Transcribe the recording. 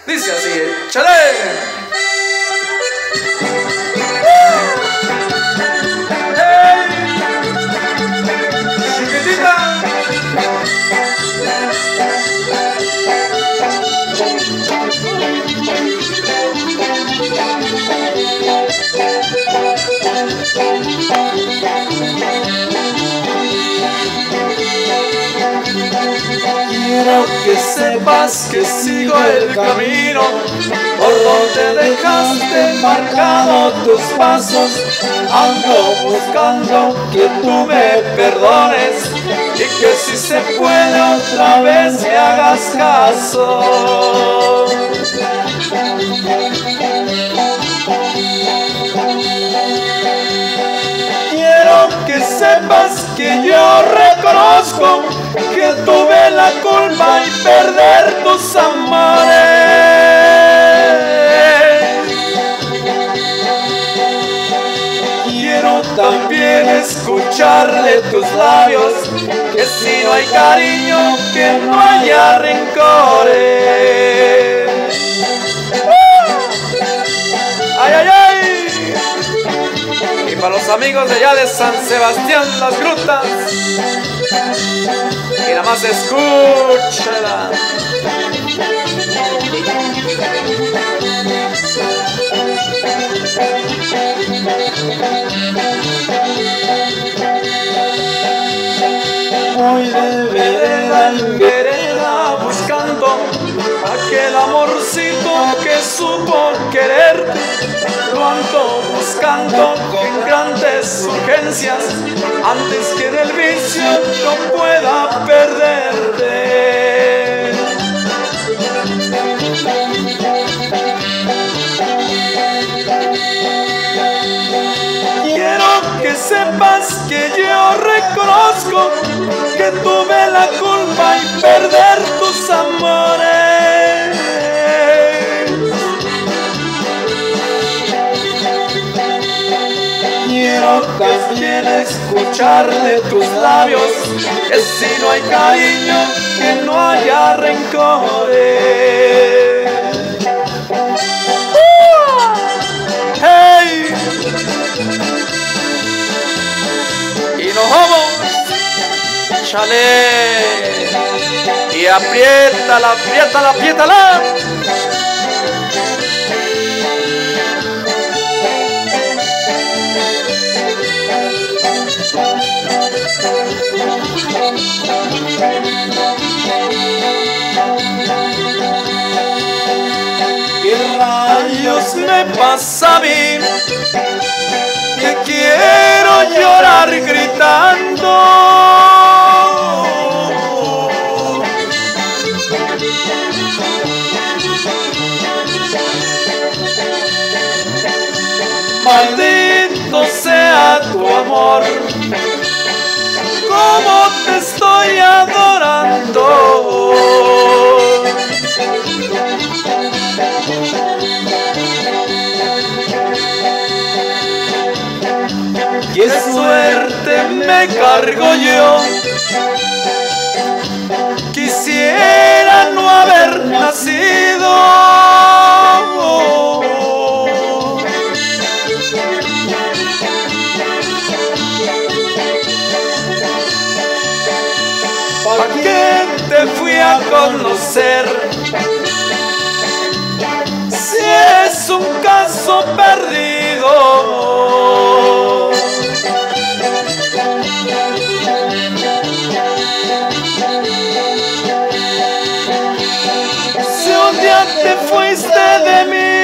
Dice así, ¡chale! Quiero que sepas que sigo el camino por donde dejaste marcado tus pasos. Ando buscando que tú me perdones y que si se puede otra vez me hagas caso. Quiero que sepas que yo reconozco que tuve la culpa y perder tus amores. Quiero también escuchar de tus labios que si no hay cariño, que no haya rencores. ¡Ay, ay, ay! Y para los amigos de allá de San Sebastián, las Grutas, y nada más escúchala. Voy de vereda en vereda buscando aquel amorcito que supo quererte. Lo ando buscando con grandes urgencias antes que en el vicio no pueda perderte. Quiero que sepas que yo reconozco que tuve la culpa y perder tus amores. Quiero también escuchar de tus labios que si no hay cariño, que no haya rencores. ¡Hey! Y nos vamos, chale, y apriétala, apriétala, apriétala. ¿Qué rayos me pasa a mí? Que quiero llorar gritando. Maldito sea tu amor, cómo te estoy adorando. Qué suerte me cargo yo, quisiera no haber nacido. ¿Para qué te fui a conocer si es un caso perdido? Si un día te fuiste de mí,